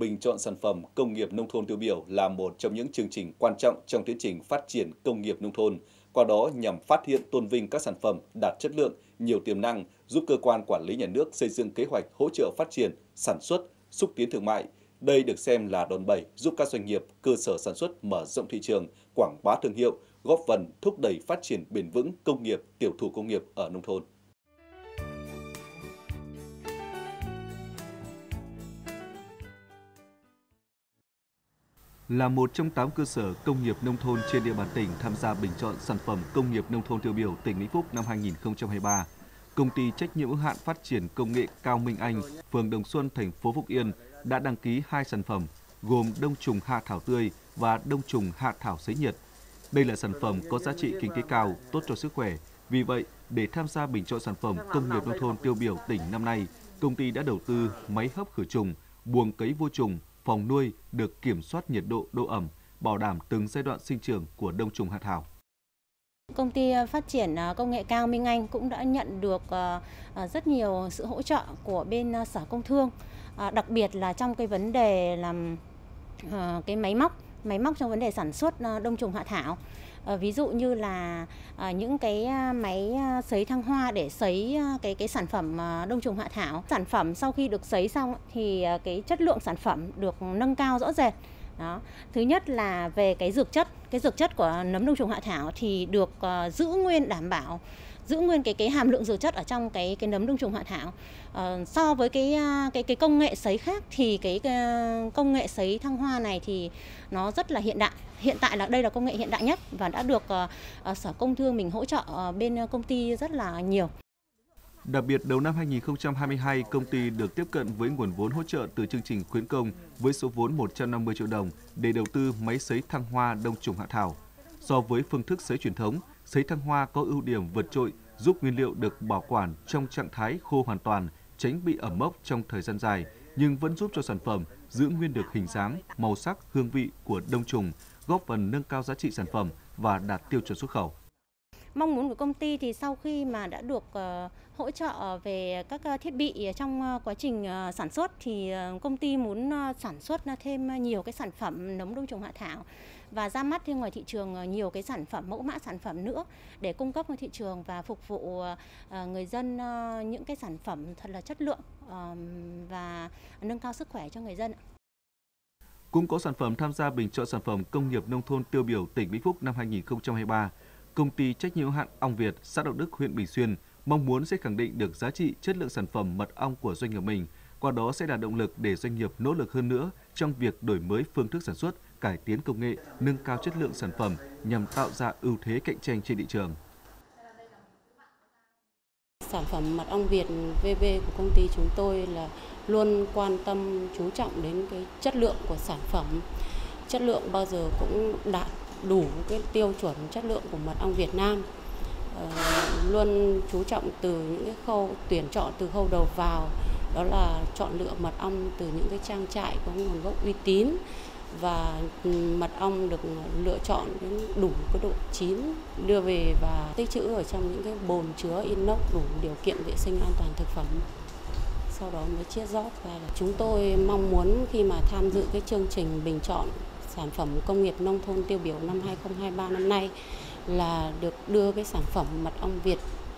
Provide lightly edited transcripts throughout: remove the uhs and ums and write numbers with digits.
bình chọn sản phẩm công nghiệp nông thôn tiêu biểu là một trong những chương trình quan trọng trong tiến trình phát triển công nghiệp nông thôn, qua đó nhằm phát hiện tôn vinh các sản phẩm đạt chất lượng, nhiều tiềm năng, giúp cơ quan quản lý nhà nước xây dựng kế hoạch hỗ trợ phát triển, sản xuất, xúc tiến thương mại. Đây được xem là đòn bẩy giúp các doanh nghiệp, cơ sở sản xuất mở rộng thị trường, quảng bá thương hiệu, góp phần thúc đẩy phát triển bền vững công nghiệp, tiểu thủ công nghiệp ở nông thôn. Là một trong 8 cơ sở công nghiệp nông thôn trên địa bàn tỉnh tham gia bình chọn sản phẩm công nghiệp nông thôn tiêu biểu tỉnh Vĩnh Phúc năm 2023, Công ty trách nhiệm hữu hạn phát triển công nghệ Cao Minh Anh, phường Đồng Xuân, thành phố Phúc Yên đã đăng ký 2 sản phẩm gồm đông trùng hạ thảo tươi và đông trùng hạ thảo sấy nhiệt. Đây là sản phẩm có giá trị kinh tế cao, tốt cho sức khỏe. Vì vậy, để tham gia bình chọn sản phẩm công nghiệp nông thôn tiêu biểu tỉnh năm nay, công ty đã đầu tư máy hấp khử trùng, buồng cấy vô trùng, phòng nuôi được kiểm soát nhiệt độ, độ ẩm, bảo đảm từng giai đoạn sinh trưởng của đông trùng hạ thảo. Công ty phát triển công nghệ cao Minh Anh cũng đã nhận được rất nhiều sự hỗ trợ của bên Sở Công Thương, đặc biệt là trong cái vấn đề làm cái máy móc trong vấn đề sản xuất đông trùng hạ thảo. Ví dụ như là những cái máy sấy thăng hoa để sấy cái sản phẩm đông trùng hạ thảo. Sản phẩm sau khi được sấy xong thì cái chất lượng sản phẩm được nâng cao rõ rệt. Đó. Thứ nhất là về cái dược chất của nấm đông trùng hạ thảo thì được giữ nguyên, đảm bảo giữ nguyên cái hàm lượng dược chất ở trong cái nấm đông trùng hạ thảo. So với cái công nghệ sấy khác thì cái công nghệ sấy thăng hoa này thì nó rất là hiện đại. Hiện tại là đây là công nghệ hiện đại nhất và đã được Sở Công Thương mình hỗ trợ bên công ty rất là nhiều. Đặc biệt, đầu năm 2022, công ty được tiếp cận với nguồn vốn hỗ trợ từ chương trình khuyến công với số vốn 150 triệu đồng để đầu tư máy sấy thăng hoa đông trùng hạ thảo. So với phương thức sấy truyền thống, sấy thăng hoa có ưu điểm vượt trội, giúp nguyên liệu được bảo quản trong trạng thái khô hoàn toàn, tránh bị ẩm mốc trong thời gian dài, nhưng vẫn giúp cho sản phẩm giữ nguyên được hình dáng, màu sắc, hương vị của đông trùng, góp phần nâng cao giá trị sản phẩm và đạt tiêu chuẩn xuất khẩu. Mong muốn của công ty thì sau khi mà đã được hỗ trợ về các thiết bị trong quá trình sản xuất thì công ty muốn sản xuất thêm nhiều cái sản phẩm nấm đông trùng hạ thảo và ra mắt thêm ngoài thị trường nhiều cái sản phẩm, mẫu mã sản phẩm nữa để cung cấp vào thị trường và phục vụ người dân những cái sản phẩm thật là chất lượng và nâng cao sức khỏe cho người dân. Cũng có sản phẩm tham gia bình chọn sản phẩm công nghiệp nông thôn tiêu biểu tỉnh Vĩnh Phúc năm 2023. Công ty trách nhiệm hữu hạn Ong Việt, xã Đạo Đức, huyện Bình Xuyên mong muốn sẽ khẳng định được giá trị, chất lượng sản phẩm mật ong của doanh nghiệp mình, qua đó sẽ là động lực để doanh nghiệp nỗ lực hơn nữa trong việc đổi mới phương thức sản xuất, cải tiến công nghệ, nâng cao chất lượng sản phẩm nhằm tạo ra ưu thế cạnh tranh trên thị trường. Sản phẩm mật ong Việt VV của công ty chúng tôi là luôn quan tâm, chú trọng đến cái chất lượng của sản phẩm. Chất lượng bao giờ cũng đạt đủ cái tiêu chuẩn chất lượng của mật ong Việt Nam. Luôn chú trọng từ những cái khâu tuyển chọn từ khâu đầu vào, đó là chọn lựa mật ong từ những cái trang trại có nguồn gốc uy tín và mật ong được lựa chọn đến đủ cái độ chín đưa về và tích trữ ở trong những cái bồn chứa inox đủ điều kiện vệ sinh an toàn thực phẩm. Sau đó mới chiết rót ra. Chúng tôi mong muốn khi mà tham dự cái chương trình bình chọn sản phẩm công nghiệp nông thôn tiêu biểu năm 2023 năm nay là được đưa cái sản phẩm mật ong Việt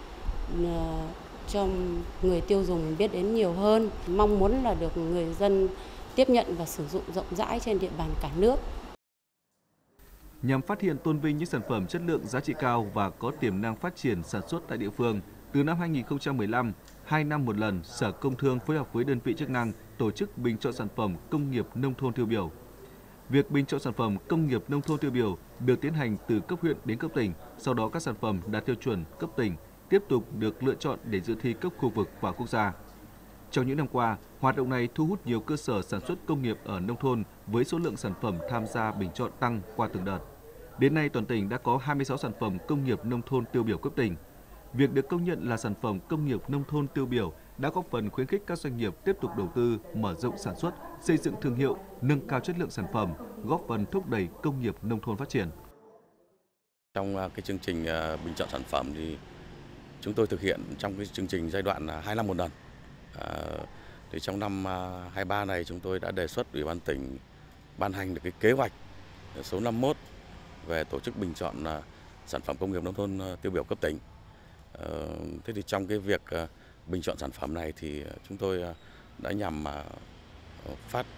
cho người tiêu dùng biết đến nhiều hơn. Mong muốn là được người dân tiếp nhận và sử dụng rộng rãi trên địa bàn cả nước. Nhằm phát hiện tôn vinh những sản phẩm chất lượng giá trị cao và có tiềm năng phát triển sản xuất tại địa phương, từ năm 2015, 2 năm một lần, Sở Công Thương phối hợp với đơn vị chức năng tổ chức bình chọn sản phẩm công nghiệp nông thôn tiêu biểu. Việc bình chọn sản phẩm công nghiệp nông thôn tiêu biểu được tiến hành từ cấp huyện đến cấp tỉnh, sau đó các sản phẩm đạt tiêu chuẩn cấp tỉnh tiếp tục được lựa chọn để dự thi cấp khu vực và quốc gia. Trong những năm qua, hoạt động này thu hút nhiều cơ sở sản xuất công nghiệp ở nông thôn với số lượng sản phẩm tham gia bình chọn tăng qua từng đợt. Đến nay, toàn tỉnh đã có 26 sản phẩm công nghiệp nông thôn tiêu biểu cấp tỉnh. Việc được công nhận là sản phẩm công nghiệp nông thôn tiêu biểu đã góp phần khuyến khích các doanh nghiệp tiếp tục đầu tư, mở rộng sản xuất, xây dựng thương hiệu, nâng cao chất lượng sản phẩm, góp phần thúc đẩy công nghiệp nông thôn phát triển. Trong cái chương trình bình chọn sản phẩm thì chúng tôi thực hiện trong cái chương trình giai đoạn 2 năm một lần. Thì trong năm 23 này chúng tôi đã đề xuất Ủy ban tỉnh ban hành được cái kế hoạch số 51 về tổ chức bình chọn sản phẩm công nghiệp nông thôn tiêu biểu cấp tỉnh. Thế thì trong cái việc bình chọn sản phẩm này thì chúng tôi đã nhằm phát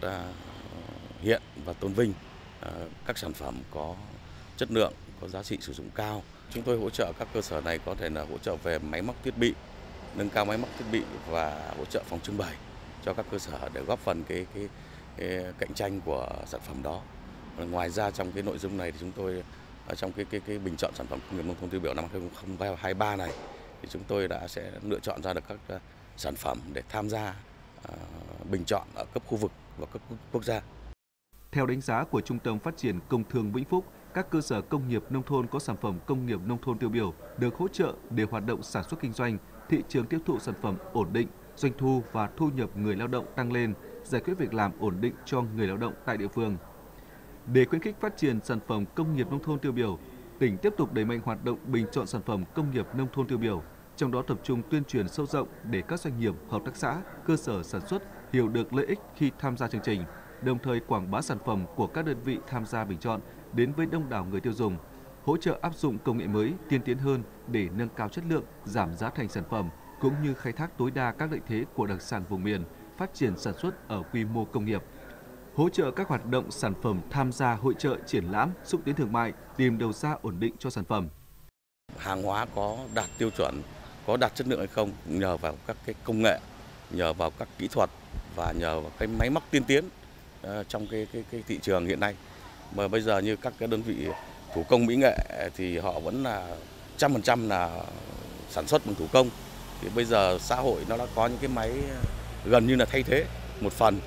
hiện và tôn vinh các sản phẩm có chất lượng, có giá trị sử dụng cao. Chúng tôi hỗ trợ các cơ sở này có thể là hỗ trợ về máy móc thiết bị, nâng cao máy móc thiết bị và hỗ trợ phòng trưng bày cho các cơ sở để góp phần cái cạnh tranh của sản phẩm đó. Ngoài ra trong cái nội dung này thì chúng tôi trong cái bình chọn sản phẩm công nghiệp nông thôn tiêu biểu năm 2023 này thì chúng tôi sẽ lựa chọn ra được các sản phẩm để tham gia bình chọn ở cấp khu vực và cấp quốc gia. Theo đánh giá của Trung tâm Phát triển Công thương Vĩnh Phúc, các cơ sở công nghiệp nông thôn có sản phẩm công nghiệp nông thôn tiêu biểu được hỗ trợ để hoạt động sản xuất kinh doanh, thị trường tiêu thụ sản phẩm ổn định, doanh thu và thu nhập người lao động tăng lên, giải quyết việc làm ổn định cho người lao động tại địa phương. Để khuyến khích phát triển sản phẩm công nghiệp nông thôn tiêu biểu, tỉnh tiếp tục đẩy mạnh hoạt động bình chọn sản phẩm công nghiệp nông thôn tiêu biểu, trong đó tập trung tuyên truyền sâu rộng để các doanh nghiệp, hợp tác xã, cơ sở sản xuất hiểu được lợi ích khi tham gia chương trình, đồng thời quảng bá sản phẩm của các đơn vị tham gia bình chọn đến với đông đảo người tiêu dùng, hỗ trợ áp dụng công nghệ mới, tiên tiến hơn để nâng cao chất lượng, giảm giá thành sản phẩm, cũng như khai thác tối đa các lợi thế của đặc sản vùng miền, phát triển sản xuất ở quy mô công nghiệp. Hỗ trợ các hoạt động sản phẩm tham gia hội chợ, triển lãm, xúc tiến thương mại, tìm đầu ra ổn định cho sản phẩm. Hàng hóa có đạt tiêu chuẩn, có đạt chất lượng hay không nhờ vào các cái công nghệ, nhờ vào các kỹ thuật và nhờ vào cái máy móc tiên tiến trong cái thị trường hiện nay. Mà bây giờ như các cái đơn vị thủ công mỹ nghệ thì họ vẫn là 100% là sản xuất bằng thủ công. Thì bây giờ xã hội nó đã có những cái máy gần như là thay thế một phần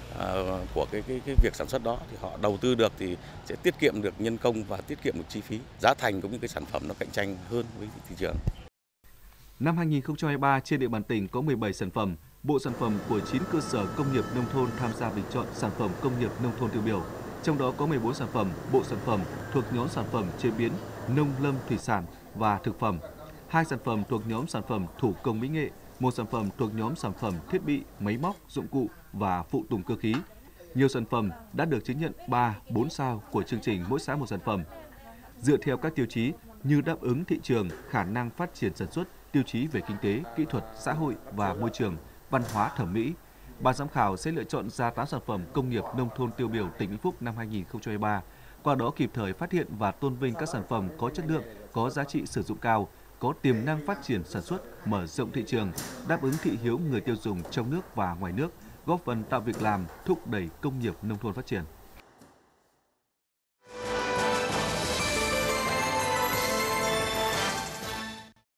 của cái việc sản xuất đó, thì họ đầu tư được thì sẽ tiết kiệm được nhân công và tiết kiệm được chi phí, giá thành cũng như cái sản phẩm nó cạnh tranh hơn với thị trường. Năm 2023 trên địa bàn tỉnh có 17 sản phẩm, bộ sản phẩm của 9 cơ sở công nghiệp nông thôn tham gia bình chọn sản phẩm công nghiệp nông thôn tiêu biểu. Trong đó có 14 sản phẩm, bộ sản phẩm thuộc nhóm sản phẩm chế biến, nông lâm thủy sản và thực phẩm, 2 sản phẩm thuộc nhóm sản phẩm thủ công mỹ nghệ, 1 sản phẩm thuộc nhóm sản phẩm thiết bị, máy móc, dụng cụ và phụ tùng cơ khí. Nhiều sản phẩm đã được chứng nhận 3, 4 sao của chương trình mỗi xã một sản phẩm. Dựa theo các tiêu chí như đáp ứng thị trường, khả năng phát triển sản xuất, tiêu chí về kinh tế, kỹ thuật, xã hội và môi trường, văn hóa thẩm mỹ, ban giám khảo sẽ lựa chọn ra 8 sản phẩm công nghiệp nông thôn tiêu biểu tỉnh Vĩnh Phúc năm 2023. Qua đó kịp thời phát hiện và tôn vinh các sản phẩm có chất lượng, có giá trị sử dụng cao, có tiềm năng phát triển sản xuất, mở rộng thị trường, đáp ứng thị hiếu người tiêu dùng trong nước và ngoài nước, góp phần tạo việc làm, thúc đẩy công nghiệp nông thôn phát triển.